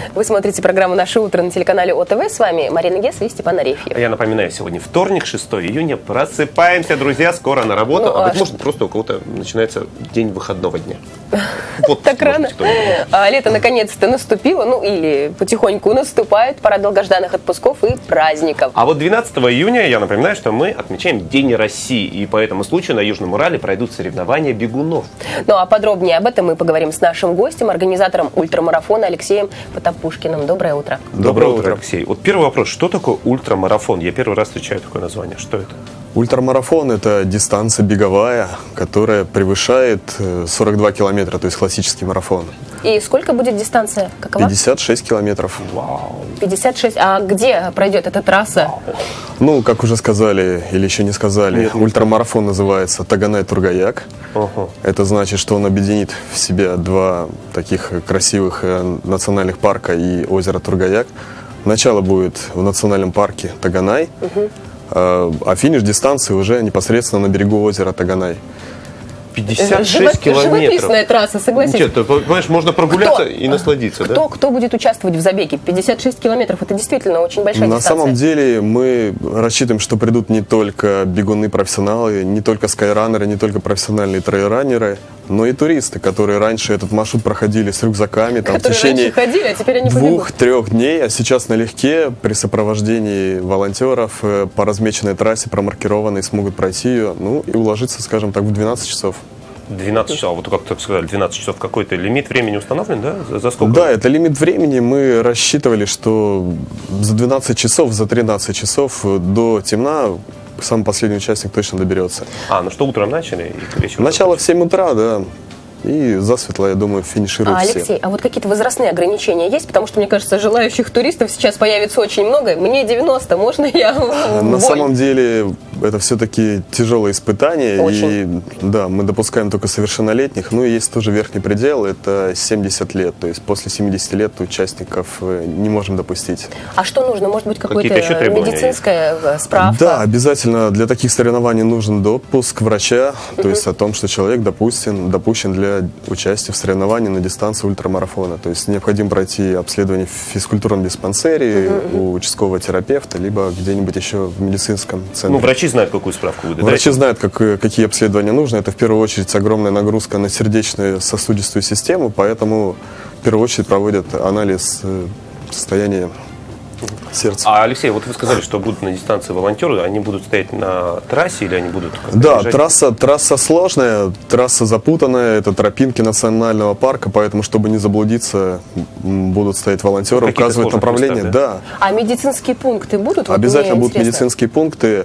Вы смотрите программу «Наше утро» на телеканале ОТВ. С вами Марина Гес и Степан Арефьев. Я напоминаю, сегодня вторник, 6 июня. Просыпаемся, друзья, скоро на работу. Ну, быть может, просто у кого-то начинается день выходного дня. Вот так рано. Лето наконец-то наступило, ну или потихоньку наступает. Пора долгожданных отпусков и праздников. А вот 12 июня, я напоминаю, что мы отмечаем День России. И по этому случаю на Южном Урале пройдут соревнования бегунов. Ну а подробнее об этом мы поговорим с нашим гостем, организатором ультрамарафона Алексеем Потапушкиным. Доброе утро. Доброе утро, Алексей. Вот первый вопрос. Что такое ультрамарафон? Я первый раз встречаю такое название. Что это? Ультрамарафон – это дистанция беговая, которая превышает 42 километра, то есть классический марафон. И сколько будет дистанция? Какова? 56 километров. Вау. 56. А где пройдет эта трасса? Ну, как уже сказали, или еще не сказали, Нет. ультрамарафон называется Таганай-Тургаяк. Это значит, что он объединит в себе два таких красивых национальных парка и озеро Тургаяк. Начало будет в национальном парке Таганай. А финиш дистанции уже непосредственно на берегу озера Таганай. 56 километров. Живописная трасса, согласись. Нет, ты понимаешь, можно прогуляться и насладиться, да? Кто будет участвовать в забеге? 56 километров – это действительно очень большая На дистанция. самом деле мы рассчитываем, что придут не только бегуны-профессионалы, не только скайранеры, не только профессиональные трейлранеры, но и туристы, которые раньше этот маршрут проходили с рюкзаками там, в течение ходили, а теперь они побегут. 2-3 дней, а сейчас налегке при сопровождении волонтеров по размеченной трассе, промаркированной, смогут пройти ее, ну и уложиться, скажем так, в 12 часов. 12 часов, вот как так сказали, 12 часов, какой-то лимит времени установлен, да? За сколько? Да, это лимит времени. Мы рассчитывали, что за 12 часов, за 13 часов до темна самый последний участник точно доберется. Ну что, утром начали? И вечером Начало в 7 утра, да. И засветло, я думаю, финишируют все. Алексей, а вот какие-то возрастные ограничения есть? Потому что, мне кажется, желающих туристов сейчас появится очень много. Мне 90, можно я На самом деле, это все-таки тяжелое испытание. Очень. И да, мы допускаем только совершеннолетних. Ну и есть тоже верхний предел, это 70 лет. То есть после 70 лет участников не можем допустить. А что нужно? Может быть, Какие-то еще какая-то требования медицинская справка? Да, обязательно для таких соревнований нужен допуск врача. То есть о том, что человек допущен для участия в соревновании на дистанции ультрамарафона. То есть необходимо пройти обследование в физкультурном диспансере у участкового терапевта, либо где-нибудь еще в медицинском центре. Ну, врачи знают, какую справку выдать. Врачи знают, какие обследования нужны. Это в первую очередь огромная нагрузка на сердечную сосудистую систему, поэтому в первую очередь проводят анализ состояния сердца. Алексей, вот вы сказали, что будут на дистанции волонтеры, они будут стоять на трассе или они будут как-то Да, бежать? трасса сложная, трасса запутанная, это тропинки национального парка, поэтому, чтобы не заблудиться, будут стоять волонтеры, Какие-то указывать сложные направление. места, Да. А медицинские пункты будут? Вот Обязательно мне будут интересно. медицинские пункты.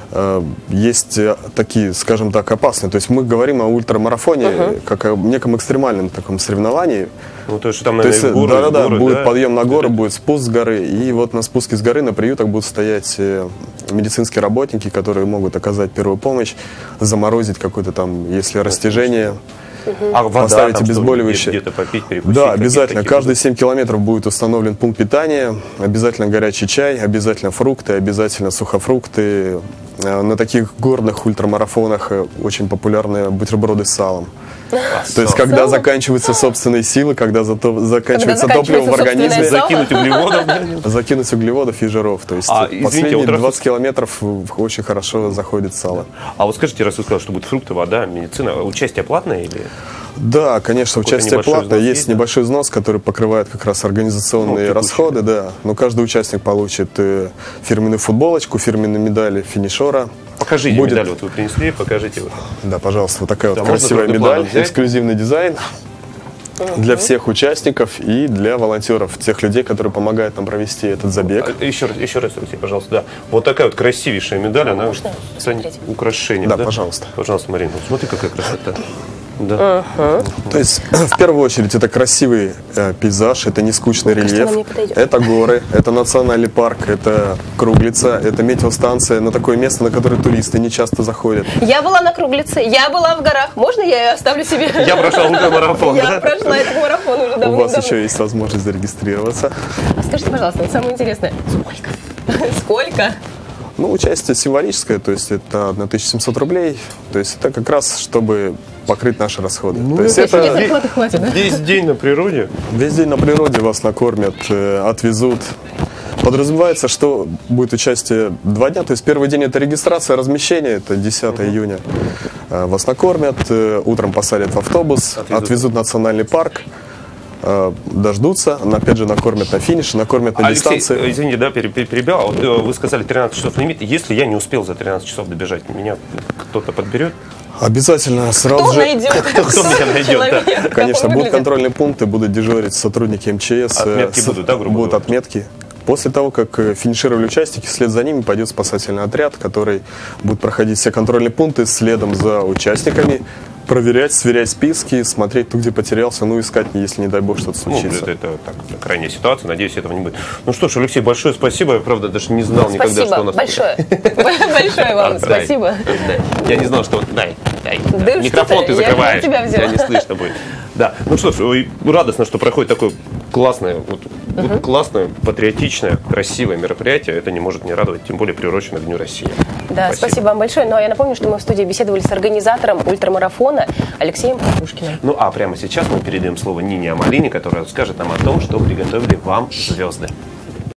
Есть такие, скажем так, опасные. То есть мы говорим о ультрамарафоне как о неком экстремальном таком соревновании. Ну, то есть там, То наверное, есть, горы, будет да? подъем на гору, будет спуск с горы. И вот на спуске с горы на приютах будут стоять медицинские работники, которые могут оказать первую помощь, заморозить какое-то там, если растяжение. А вода, поставить там, обезболивающее. Где-то попить, перекусить. Да, обязательно. какие-то Каждые 7 километров будет установлен пункт питания. Обязательно горячий чай, обязательно фрукты, обязательно сухофрукты. На таких горных ультрамарафонах очень популярны бутерброды с салом. То есть, когда заканчиваются собственные силы, когда заканчивается топливо в организме, закинуть углеводов. закинуть углеводов и жиров. То есть, Извините, последние вот раз 20 километров очень хорошо заходит сало. А вот скажите, раз вы сказали, что будет фрукты, вода, медицина, участие платное или... Да, конечно, Какой-то участие небольшой платное. взнос Есть есть, да? небольшой взнос, который покрывает как раз организационные текущие, расходы, да. Но каждый участник получит фирменную футболочку, фирменную медаль финишера. Покажите Будет- медаль, вот вы принесли, покажите. Да, пожалуйста, вот такая Да, вот можно красивая крупным медаль, планом взять? эксклюзивный дизайн для всех участников и для волонтеров, тех людей, которые помогают нам провести этот забег. Еще раз, Алексей, пожалуйста, да. Вот такая вот красивейшая медаль, она можно станет посмотреть? украшением. Да, пожалуйста. Пожалуйста, Марина, вот смотри, какая красота. Да. То есть, в первую очередь, это красивый пейзаж, это нескучный Кажется, рельеф, она мне подойдет. это горы, это национальный парк, это Круглица, это метеостанция, на такое место, на которое туристы не часто заходят. Я была на Круглице, я была в горах. Можно я ее оставлю себе? Я прошел ультрамарафон. Я прошла этот марафон уже У вас давно. еще есть возможность зарегистрироваться. А скажите, пожалуйста, вот самое интересное, сколько? Сколько? Ну, участие символическое, то есть это 1700 рублей, то есть это как раз, чтобы покрыть наши расходы. Ну, то есть это зарплаты хватит, да? Весь день на природе. Весь день на природе вас накормят, отвезут. Подразумевается, что будет участие 2 дня, то есть первый день это регистрация, размещение, это 10 июня. Вас накормят, утром посадят в автобус, отвезут в национальный парк. Дождутся, опять же накормят на финише, накормят на Алексей, дистанции. извини, да, перебил. Вот вы сказали 13 часов лимит. Если я не успел за 13 часов добежать, меня кто-то подберет? Обязательно сразу Кто же... найдет? Кто меня найдет, Человек, да. как Конечно, он будут выглядит. контрольные пункты, будут дежурить сотрудники МЧС. Отметки будут, да, грубо Будут говоря? отметки. После того, как финишировали участники, вслед за ними пойдет спасательный отряд, который будет проходить все контрольные пункты следом за участниками, проверять, сверять списки, смотреть, кто где потерялся, ну, искать, если, не дай бог, что-то Ну, случится. это так, крайняя ситуация, надеюсь, этого не будет. Ну что ж, Алексей, большое спасибо. Я, правда, даже не знал никогда, что у нас... Большое. Большое вам спасибо. Да. Я не знал, что... Дай. Да Микрофон что ты ты, я закрываешь. на тебя взяла. Тебя не слышно будет. Да. Ну что ж, радостно, что проходит такое классное, классное, патриотичное, красивое мероприятие. Это не может не радовать, тем более приурочено к Дню России. Да, спасибо вам большое. Ну, а я напомню, что мы в студии беседовали с организатором ультрамарафона Алексеем Пушкиным. Ну, а прямо сейчас мы передаем слово Нине Амалине, которая расскажет нам о том, что приготовили вам звезды.